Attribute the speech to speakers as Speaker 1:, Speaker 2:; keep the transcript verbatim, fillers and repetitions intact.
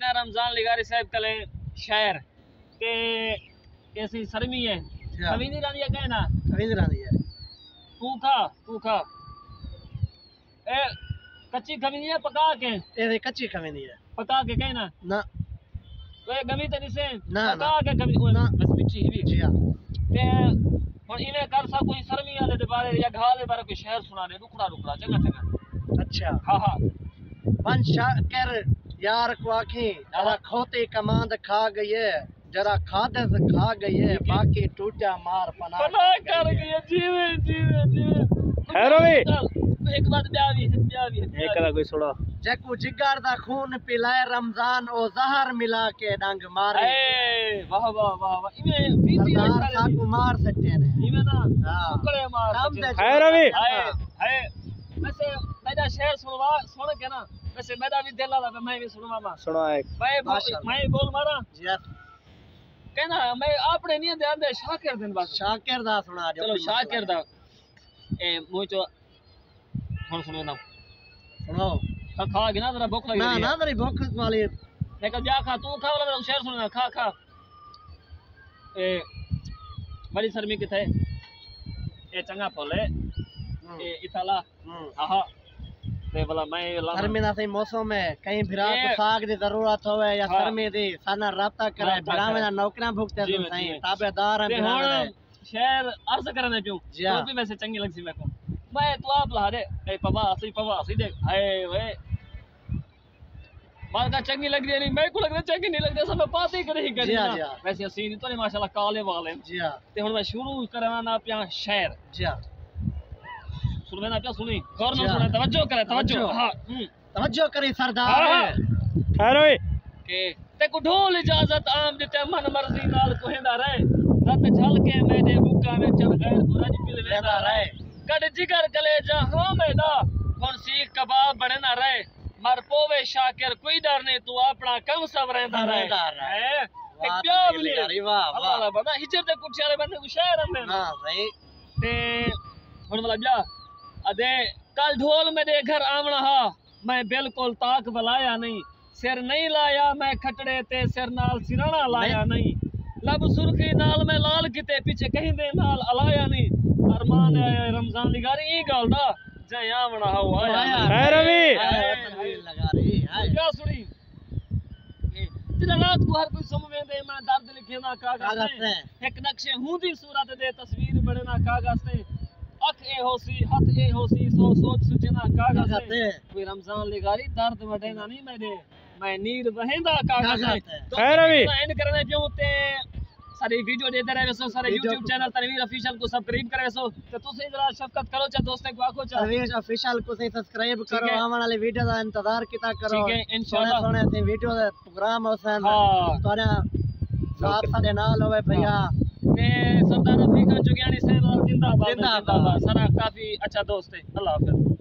Speaker 1: कहना रमजान लिगारी साहब कले शायर ते कैसी शर्मी है खवींदी रानी है कहना
Speaker 2: खवींदी रानी है
Speaker 1: तू खा तू खा ए कच्ची खवींदी है पका के
Speaker 2: ए कच्ची खवींदी है
Speaker 1: पका के कहना
Speaker 2: ना
Speaker 1: वे गमी ते निसे
Speaker 2: ना
Speaker 1: पका के खवी ना बस बिची ही
Speaker 2: जी हां
Speaker 1: ते हुन इने कर सा कोई शर्मी वाले दे बारे या घा दे बारे कोई शायर सुना दे रुखड़ा रुखड़ा चंगा चंगा
Speaker 2: अच्छा
Speaker 1: हां हां
Speaker 2: वन शाकर यार को आखी जरा खोते कमांड खा गई है जरा खादे से खा गई है बाकी टूटा मार पना
Speaker 1: पना कर गई है जीवे जीवे जीवे
Speaker 3: हैरो भी
Speaker 1: एक बात ब्याह भी है ब्याह भी है
Speaker 3: एक करा कोई सुना
Speaker 2: जकू जिगर दा खून पिलाए रमजान ओ जहर मिला के डंग मारे
Speaker 1: ए वाह वाह वाह वाह इमे बीती
Speaker 2: सरदार साकू मार सकते ने
Speaker 1: इमे ना
Speaker 2: हां
Speaker 1: टुकड़े मार
Speaker 3: हैरो भी
Speaker 1: हाय हाय वैसे मेरा शेर सुनवा सुन के ना वैसे मेरा भी दिल लगा मैं भी सुनवा मा
Speaker 3: सुना एक
Speaker 1: मैं मैं बोल मारा
Speaker 2: यस
Speaker 1: कहना मैं आपने नहीं ध्यान दे शाकिर दिन बस
Speaker 2: शाकिर दा सुना
Speaker 1: चलो शाकिर दा ए मुझे हुन सुनो ना
Speaker 2: सुनो
Speaker 1: खा खा गिना जरा भूख लगी
Speaker 2: ना ना तेरी भूख वाली
Speaker 1: मैं कब जा खा तू खा वाला शेर सुनना खा खा ए बड़ी शर्मी किथे ए चंगा फोले ए इताला हां ते भला मैं
Speaker 2: शर्मी ना सही मौसम में कहीं भिरा को साग दी जरूरत होवे या शर्मी दी साना राब्ता करे भिरा में नौकरियां भुगते सही ताबेदार हैं भिरा में
Speaker 1: शेर अर्ज करने क्यों वो भी वैसे चंगी लगसी मेरे को मैं तो आप ला दे ए पवा असली पवा असली देख हाय वे बात का चंगी लग रही नहीं मेरे को लग रहा चंगी नहीं लग रहा सब बात ही कर ही कर वैसे असली तो नहीं माशाल्लाह काले वाले
Speaker 2: जी हां
Speaker 1: ते हुन मैं शुरू करना ना पिया शेर
Speaker 2: जी हां
Speaker 1: सुन में ना पिया सुनी गौर ना सुने तवज्जो करे तवज्जो हां
Speaker 2: तवज्जो करे सरदार
Speaker 3: हैरो
Speaker 1: के ते को ढोल इजाजत आम दिते मन मर्जी नाल कोहेंदा रहे रत झल के मेरे बुका में चढ़ गए गुरज पिल वेंदा रहे कड जिगर कलेजा हां मेरा हुन सीख कबाब बने ना रहे मर पोवे शाकिर कोई डर नहीं तू अपना कम सब रहंदा रहे एक प्यार मिली
Speaker 2: अरे वाह
Speaker 1: वाह बड़ा हिजर दे कुछ वाले बंदे को शायर हमने
Speaker 2: हां सही
Speaker 1: ते हुन वाला जा अदे कल ढोल मेरे घर आवना हा मैं बिल्कुल ताक बलाया नहीं सिर नहीं लाया मैं खटड़े ते सिर नाल सिराना लाया नहीं लब सुर्खी नाल मैं लाल किते पीछे कहीं दे नाल अलाया नहीं अरमान है रमजान लिगारी ई गल दा जय आवना हो आया
Speaker 3: हैरो भी
Speaker 2: लगा रही है
Speaker 1: क्या सुनी तेरा रात को हर कोई समझे दे मैं दर्द लिखे ना कागज पे एक नक्शे हूं दी सूरत दे तस्वीर बने ना कागज पे अख ए होसी हाथ ए होसी सो सोच सुचे ना कागज पे कोई रमजान लिगारी दर्द वडे ना नहीं मेरे मैं नीर बहेंदा कागज पे
Speaker 3: हैरो भी
Speaker 1: एंड करने क्यों ते सारी वीडियो देते रहे सो सारे YouTube चैनल तनवीर ऑफिशियल को सब्सक्राइब करे सो तो तुसे जरा शफकत करो चा दोस्तों को आखो चा
Speaker 2: तनवीर ऑफिशियल को सही सब्सक्राइब करो आने वाली वीडियो का इंतजार किता करो
Speaker 1: ठीक है इंशाल्लाह
Speaker 2: सोने से वीडियो दा प्रोग्राम होसन
Speaker 1: हां
Speaker 2: तोरा साथ साडे नाल होवे भैया
Speaker 1: ते सरदार रफीक खान जोगियानी से जिंदाबाद जिंदाबाद सारा काफी अच्छा दोस्त है अल्लाह हाफिज।